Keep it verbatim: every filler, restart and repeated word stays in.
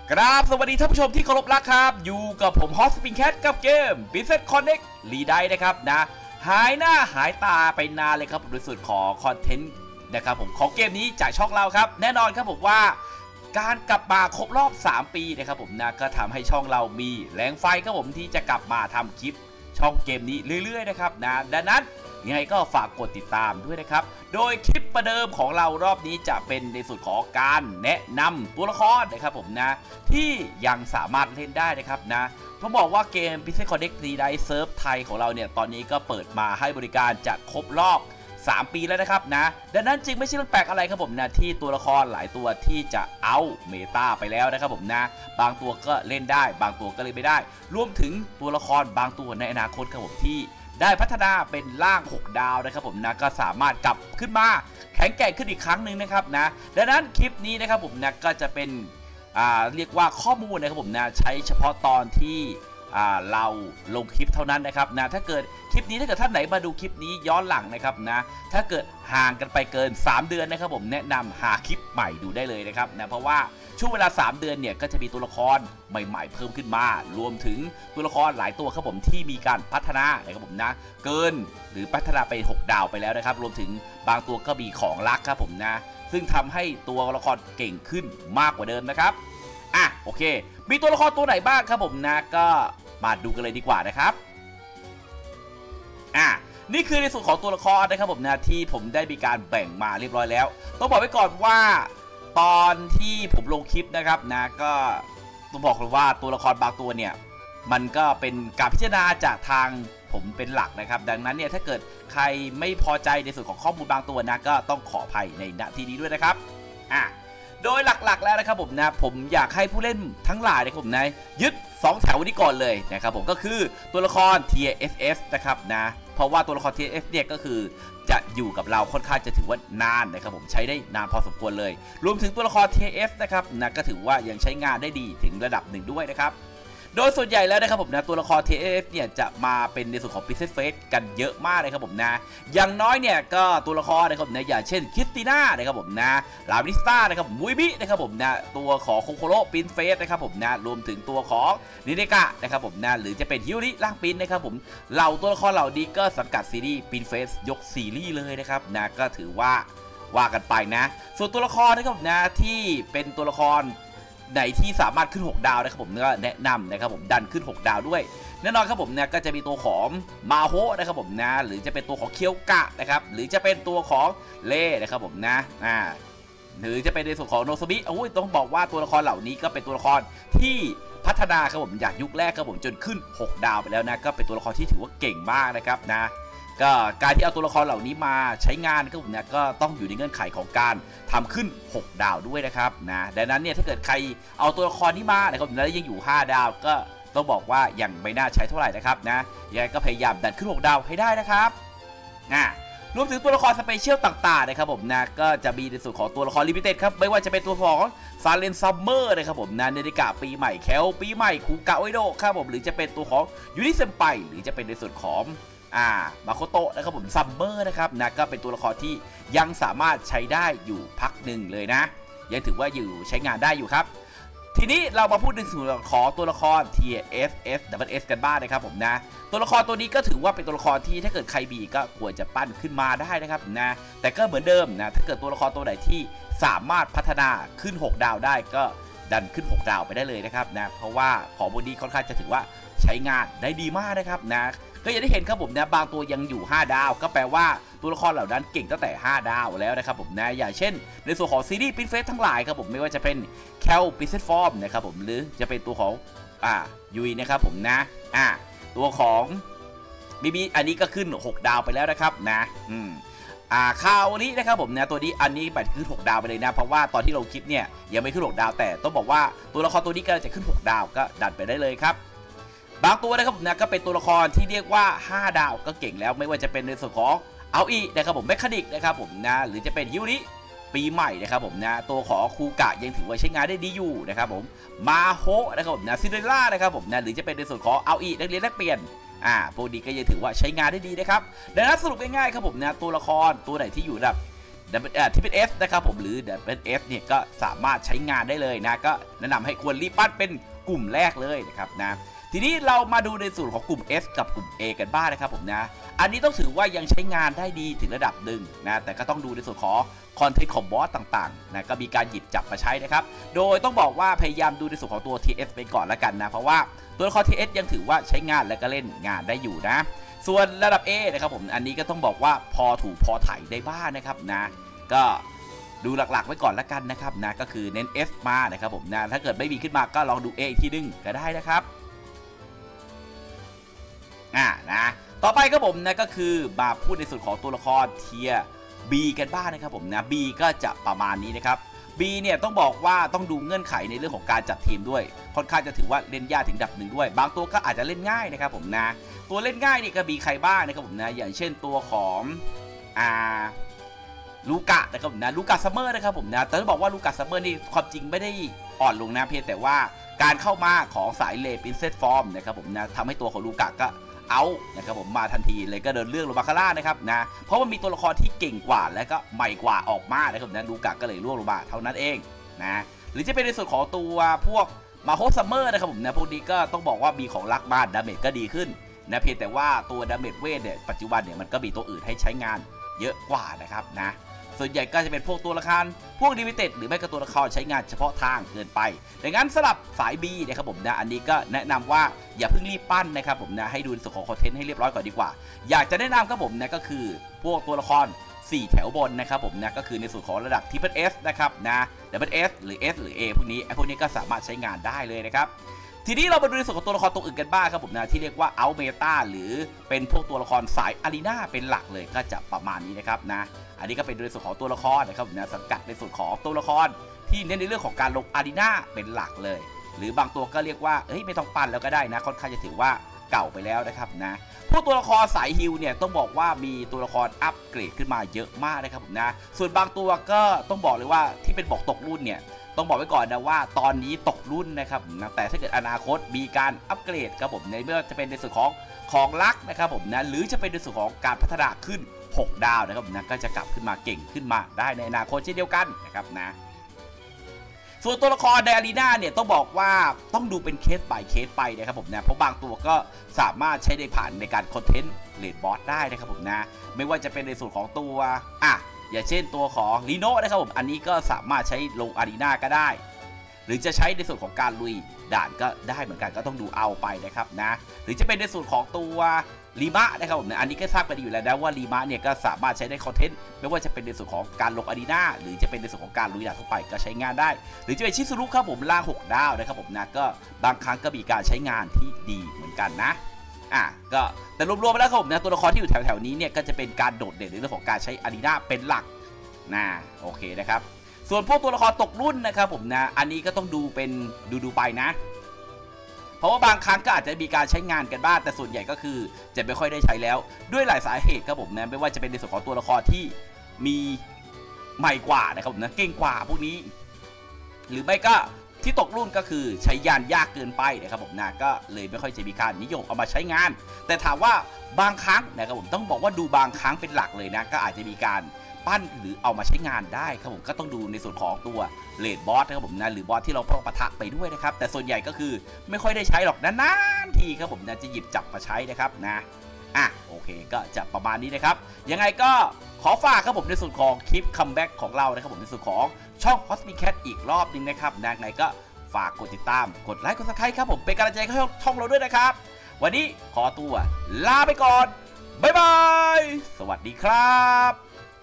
ครับสวัสดีท่านผู้ชมที่เคารพรักครับอยู่กับผมฮอสปิงแคทกับเกม Business Connect รีไดนะครับนะหายหน้าหายตาไปนานเลยครับโดยส่วนของคอนเทนต์นะครับผมของเกมนี้จากช่องเราครับแน่นอนครับผมว่าการกลับมาครบรอบสามปีนะครับผมนะก็ทำให้ช่องเรามีแรงไฟครับผมที่จะกลับมาทำคลิปช่องเกมนี้เรื่อยๆนะครับนะดังนั้นยังไงก็ฝากกดติดตามด้วยนะครับโดยคลิปประเดิมของเรารอบนี้จะเป็นในส่วนของการแนะนำตัวละครนะครับผมนะที่ยังสามารถเล่นได้นะครับนะต้องบอกว่าเกม Business Connect รีไดเซิร์ฟไทยของเราเนี่ยตอนนี้ก็เปิดมาให้บริการจะครบรอบสามปีแล้วนะครับนะดังนั้นจึงไม่ใช่เรื่องแปลกอะไรครับผมนะที่ตัวละครหลายตัวที่จะเอาเมตาไปแล้วนะครับผมนะบางตัวก็เล่นได้บางตัวก็เล่นไม่ได้รวมถึงตัวละครบางตัวในอนาคตครับผมที่ได้พัฒนาเป็นร่างหกดาวนะครับผมนะก็สามารถกลับขึ้นมาแข็งแกร่งขึ้นอีกครั้งหนึ่งนะครับนะดังนั้นคลิปนี้นะครับผมนะก็จะเป็นอ่าเรียกว่าข้อมูลนะครับผมนะใช้เฉพาะตอนที่เราลงคลิปเท่านั้นนะครับนะถ้าเกิดคลิปนี้ถ้าเกิดท่านไหนมาดูคลิปนี้ย้อนหลังนะครับนะถ้าเกิดห่างกันไปเกินสามเดือนนะครับผมแนะนำหาคลิปใหม่ดูได้เลยนะครับนะเพราะว่าช่วงเวลาสามเดือนเนี่ยก็จะมีตัวละครใหม่ๆเพิ่มขึ้นมารวมถึงตัวละครหลายตัวครับผมที่มีการพัฒนานะครับผมนะเกินหรือพัฒนาไปหกดาวไปแล้วนะครับรวมถึงบางตัวก็มีของลักครับผมนะซึ่งทำให้ตัวละครเก่งขึ้นมากกว่าเดิมนะครับอ่ะโอเคมีตัวละครตัวไหนบ้างครับผมนะก็มาดูกันเลยดีกว่านะครับอ่ะนี่คือในส่วนของตัวละครนะครับผมนะที่ผมได้มีการแบ่งมาเรียบร้อยแล้วต้องบอกไว้ก่อนว่าตอนที่ผมลงคลิปนะครับนะก็ต้องบอกเลยว่าตัวละครบางตัวเนี่ยมันก็เป็นการพิจารณาจากทางผมเป็นหลักนะครับดังนั้นเนี่ยถ้าเกิดใครไม่พอใจในส่วนของข้อมูลบางตัวนะก็ต้องขออภัยในณที่นี้ด้วยนะครับอ่ะโดยหลักๆแล้วนะครับผมนะผมอยากให้ผู้เล่นทั้งหลายนะครับผมนะยึดสองแถวนี้ก่อนเลยนะครับผมก็คือตัวละคร ที เอส เอส นะครับนะเพราะว่าตัวละคร ที เอส เอส เนี่ยก็คือจะอยู่กับเราค่อนข้างจะถือว่านานนะครับผมใช้ได้นานพอสมควรเลยรวมถึงตัวละคร ที เอส นะครับนะก็ถือว่ายังใช้งานได้ดีถึงระดับหนึ่งด้วยนะครับโดยส่วนใหญ่แล้วนะครับผมนะตัวละคร ที เอส เนี่ยจะมาเป็นในส่วนของ Business Face กันเยอะมากเลยครับผมนะอย่างน้อยเนี่ยก็ตัวละครนะครับนะอย่างเช่นคริสติน่านะครับผมนะลาวิสตานะครับมุยบินะครับผมนะตัวของโคโคโร่ปินเฟสนะครับผมนะรวมถึงตัวของนิเดกะนะครับผมนะหรือจะเป็นฮิวริล่างปินนะครับผมเหล่าตัวละครเหล่านี้ก็สังกัดซีรีส์ปินเฟสยกซีรีส์เลยนะครับนะก็ถือว่าว่ากันไปนะส่วนตัวละครนะครับนะที่เป็นตัวละครไหนที่สามารถขึ้นหกดาวนะครับผมก็แนะนำนะครับผมดันขึ้นหกดาวด้วยแน่นอนครับผมเนี่ยก็จะมีตัวของมาโฮนะครับผมนะหรือจะเป็นตัวของเคียวกะนะครับหรือจะเป็นตัวของเล่นะครับผมนะอ่าหรือจะเป็นในส่วนของโนซบิโอ้ยต้องบอกว่าตัวละครเหล่านี้ก็เป็นตัวละครที่พัฒนาครับผมจากยุคแรกครับผมจนขึ้นหกดาวไปแล้วนะก็เป็นตัวละครที่ถือว่าเก่งมากนะครับนะก็การที่เอาตัวละครเหล่านี้มาใช้งานก็ผมเนี่ยก็ต้องอยู่ในเงื่อนไขของการทำขึ้นหกดาวด้วยนะครับนะดังนั้นเนี่ยถ้าเกิดใครเอาตัวละครนี้มานะครับแล้วยังอยู่ห้าดาวก็ต้องบอกว่ายังไม่น่าใช้เท่าไหร่นะครับนะยังไงก็พยายามดันขึ้นหกดาวให้ได้นะครับนะรวมถึงตัวละครสเปเชียลต่างๆนะครับผมนะก็จะมีในส่วนของตัวละครลิมิเต็ดครับไม่ว่าจะเป็นตัวของซาเลนซัมเมอร์นะครับผมนะเนดิกะปีใหม่แคลปีใหม่คูกะโอโดครับผมหรือจะเป็นตัวของยูนิเซมไปหรือจะเป็นในส่วนของอ่ามาโคโตะนะครับผมซัมเมอร์นะครับนะก็เป็นตัวละครที่ยังสามารถใช้ได้อยู่พักหนึ่งเลยนะยังถือว่าอยู่ใช้งานได้อยู่ครับทีนี้เรามาพูดถึงส่วนของตัวละคร ที เอส เอส ดับเบิล เอส กันบ้างนะครับผมนะตัวละครตัวนี้ก็ถือว่าเป็นตัวละครที่ถ้าเกิดใครมีก็ควรจะปั้นขึ้นมาได้นะครับนะแต่ก็เหมือนเดิมนะถ้าเกิดตัวละครตัวไหนที่สามารถพัฒนาขึ้นหกดาวได้ก็ดันขึ้นหกดาวไปได้เลยนะครับนะเพราะว่าของพวกนี้ค่อนข้างจะถือว่าใช้งานได้ดีมากนะครับนะก็อย่างที่เห็นครับผมนะบางตัวยังอยู่ห้าดาวก็แปลว่าตัวละครเหล่านั้นเก่งตั้งแต่ห้าดาวแล้วนะครับผมนะอย่างเช่นในส่วนของซีรีส์ปินเฟสทั้งหลายครับผมไม่ว่าจะเป็นแคลปินเซตฟอร์มนะครับผมหรือจะเป็นตัวของอ่ายุยนะครับผมนะอ่าตัวของบีบีอันนี้ก็ขึ้นหกดาวไปแล้วนะครับนะอืมอ่าคาวนี้นะครับผมนะตัวนี้อันนี้ไปขึ้นหกดาวไปเลยนะเพราะว่าตอนที่เราคลิปเนี่ยยังไม่ขึ้นหกดาวแต่ต้องบอกว่าตัวละครตัวนี้ก็จะขึ้นหกดาวก็ดันไปได้เลยครับบางตัวนะครับผมนะก็เป็นตัวละครที่เรียกว่าห้าดาวก็เก่งแล้วไม่ว่าจะเป็นในส่วนของเอาอีนะครับผมแมคคานิกนะครับผมนะหรือจะเป็นฮิวริปีใหม่นะครับผมนะตัวของคูกะยังถือว่าใช้งานได้ดีอยู่นะครับผมมาโฮนะครับผมนะซินเดอเรลล่านะครับผมนะหรือจะเป็นในส่วนของเอาอีนักเรียนนักเปลี่ยนอ่าพวกนี้ก็ยังถือว่าใช้งานได้ดีนะครับดังนั้นสรุปง่ายๆครับผมนะตัวละครตัวไหนที่อยู่ระดับที พี เอส นะครับผมหรือ ดับเบิลยู เอฟ เนี่ยก็สามารถใช้งานได้เลยนะก็แนะนำให้ควรรีบปั้นเป็นกลุ่มแรกเลยนะครับนะทีนี้เรามาดูในส่วนของกลุ่ม S กับกลุ่ม A กันบ้างนะครับผมนะอันนี้ต้องถือว่ายังใช้งานได้ดีถึงระดับหนึ่งนะแต่ก็ต้องดูในส่วนของคอนเทนต์ของบอสต่างๆนะก็มีการหยิบจับมาใช้นะครับโดยต้องบอกว่าพยายามดูในส่วนของตัว ที เอส ไปก่อนละกันนะเพราะว่าตัวละคร ที เอส ยังถือว่าใช้งานและก็เล่นงานได้อยู่นะส่วนระดับ A นะครับผมอันนี้ก็ต้องบอกว่าพอถูกพอไถได้บ้างนะครับนะก็ดูหลักๆไว้ก่อนละกันนะครับนะก็คือเน้น S มานะครับผมนะถ้าเกิดไม่มีขึ้นมาก็ลองดู A อีกทีนึงก็ได้นะครับอ่านะต่อไปครับผมนะก็คือมาพูดในส่วนของตัวละครเทีย B กันบ้างนะครับผมนะ B ก็จะประมาณนี้นะครับ B เนี่ยต้องบอกว่าต้องดูเงื่อนไขในเรื่องของการจัดทีมด้วยค่อนข้างจะถือว่าเล่นยากถึงดับหนึ่งด้วยบางตัวก็อาจจะเล่นง่ายนะครับผมนะตัวเล่นง่ายนี่ก็มีใครบ้างนะครับผมนะอย่างเช่นตัวของอ่าลูกะนะครับผมนะลูกะซัมเมอร์นะครับผมนะแต่ต้องบอกว่าลูกะซัมเมอร์นี่ความจริงไม่ได้อ่อนลงนะเพียงแต่ว่าการเข้ามาของสายเลปรินเซสฟอร์มนะครับผมนะทำให้ตัวของลูกะก็เอานะครับผมมาทันทีเลยก็เดินเรื่องลงมาข้างล่างนะครับนะเพราะว่ามีตัวละครที่เก่งกว่าและก็ใหม่กว่าออกมานะครับนะลูกะก็เลยล่วงลงมาเท่านั้นเองนะหรือจะเป็นในส่วนของตัวพวกมาโฮซัมเมอร์นะครับผมนะพวกนี้ก็ต้องบอกว่ามีของรักบ้านดาเมจก็ดีขึ้นนะเพียงแต่ว่าตัวดาเมจเวทเนี่ยปัจจุบันเนี่ยมันก็มีตัวอื่นให้ใช้งานเยอะกว่านะครับนะส่วนใหญ่ก็จะเป็นพวกตัวละครพวกลิมิเต็ดหรือไม่ก็ตัวละครใช้งานเฉพาะทางเกินไปดังนั้นสำหรับสาย B นะครับผมนะอันนี้ก็แนะนำว่าอย่าเพิ่งรีบปั้นนะครับผมนะให้ดูในส่วนของคอนเทนต์ให้เรียบร้อยก่อนดีกว่าอยากจะแนะนำครับผมนะก็คือพวกตัวละครสี่แถวบนนะครับผมนะก็คือในส่วนของระดับ ที พี เอส นะครับนะ ดับเบิลยู เอฟ หรือ S หรือ A พวกนี้ไอ้พวกนี้ก็สามารถใช้งานได้เลยนะครับทีนี้เรามาดูในส่วนของตัวละครตัวอื่นกันบ้างครับผมนะที่เรียกว่าเอาเมตาหรือเป็นพวกตัวละครสายอารีนาเป็นหลักเลยก็จะประมาณนี้นะครับนะอันนี้ก็เป็นในส่วนของตัวละครนะครับนะสังกัดในส่วนของตัวละครที่เน้นในเรื่องของการลงอารีนาเป็นหลักเลยหรือบางตัวก็เรียกว่าเฮ้ยไม่ต้องปั่นแล้วก็ได้นะค่อนข้างจะถือว่าเก่าไปแล้วนะครับนะพวกตัวละครสายฮิลเนี่ยต้องบอกว่ามีตัวละครอัปเกรดขึ้นมาเยอะมากนะครับผมนะส่วนบางตัวก็ต้องบอกเลยว่าที่เป็นบอกตกรุ่นเนี่ยต้องบอกไว้ก่อนนะว่าตอนนี้ตกรุ่นนะครับนะแต่ถ้าเกิดอนาคตมีการอัปเกรดครับผมในเมื่อจะเป็นในส่วนของของลักนะครับผมนะหรือจะเป็นในส่วนของการพัฒนาขึ้นหกดาวนะครับนะก็จะกลับขึ้นมาเก่งขึ้นมาได้ในอนาคตเช่นเดียวกันนะครับนะส่วนตัวละครในอารีนาเนี่ยต้องบอกว่าต้องดูเป็นเคส by เคสไปนะครับผมนะเพราะบางตัวก็สามารถใช้ได้ผ่านในการคอนเทนต์เลดบอสได้นะครับผมนะไม่ว่าจะเป็นในส่วนของตัวอ่ะอย่างเช่นตัวของลีโน่นะครับผมอันนี้ก็สามารถใช้ลงอารีนาก็ได้หรือจะใช้ในส่วนของการลุยด่านก็ได้เหมือนกันก็ต้องดูเอาไปนะครับนะหรือจะเป็นในส่วนของตัวลีมะนะครับผมนะอันนี้ก็ทราบกันดีอยู่แล้วนะว่าลีมะเนี่ยก็สามารถใช้ได้คอนเทนต์ไม่ว่าจะเป็นในส่วนของการลงอารีนาหรือจะเป็นในส่วนของการลุยด่านทั่วไปก็ใช้งานได้หรือจะเป็นชิซุรุครับผมล่างหกดาวนะครับผมนะก็บางครั้งก็มีการใช้งานที่ดีเหมือนกันนะอ่ะก็แต่รวมๆไปแล้วครับผมนะตัวละครที่อยู่แถวๆนี้เนี่ยก็จะเป็นการโดดเด่นในเรื่องของการใช้อารีนาเป็นหลักนะโอเคนะครับส่วนพวกตัวละครตกรุ่นนะครับผมนะอันนี้ก็ต้องดูเป็นดูดูไปนะเพราะว่าบางครั้งก็อาจจะมีการใช้งานกันบ้างแต่ส่วนใหญ่ก็คือจะไม่ค่อยได้ใช้แล้วด้วยหลายสาเหตุครับผมนะไม่ว่าจะเป็นในส่วนของตัวละครที่มีใหม่กว่านะครับผมนะเก่งกว่าพวกนี้หรือไม่ก็ที่ตกรุ่นก็คือใช้ยานยากเกินไปนะครับผมนะก็เลยไม่ค่อยจะมีการนิยมเอามาใช้งานแต่ถามว่าบางครั้งนะครับผมต้องบอกว่าดูบางครั้งเป็นหลักเลยนะก็อาจจะมีการปั้นหรือเอามาใช้งานได้ครับผมก็ต้องดูในส่วนของตัวเลดบอสนะครับผมนะหรือบอสที่เราต้องปะทะไปด้วยนะครับแต่ส่วนใหญ่ก็คือไม่ค่อยได้ใช้หรอกนานๆทีครับผมนะจะหยิบจับมาใช้นะครับนะอ่ะโอเคก็จะประมาณนี้นะครับยังไงก็ขอฝากครับผมในส่วนของคลิปคัมแบ็กของเรานะครับผมในส่วนของช่อง Cosmic Cat อีกรอบนึงนะครับนะไงก็ฝากกดติดตามกดไลค์กดซับสไครต์ครับผมเป็นกำลังใจให้ช่องเราด้วยนะครับวันนี้ขอตัวลาไปก่อนบ๊ายบายสวัสดีครับ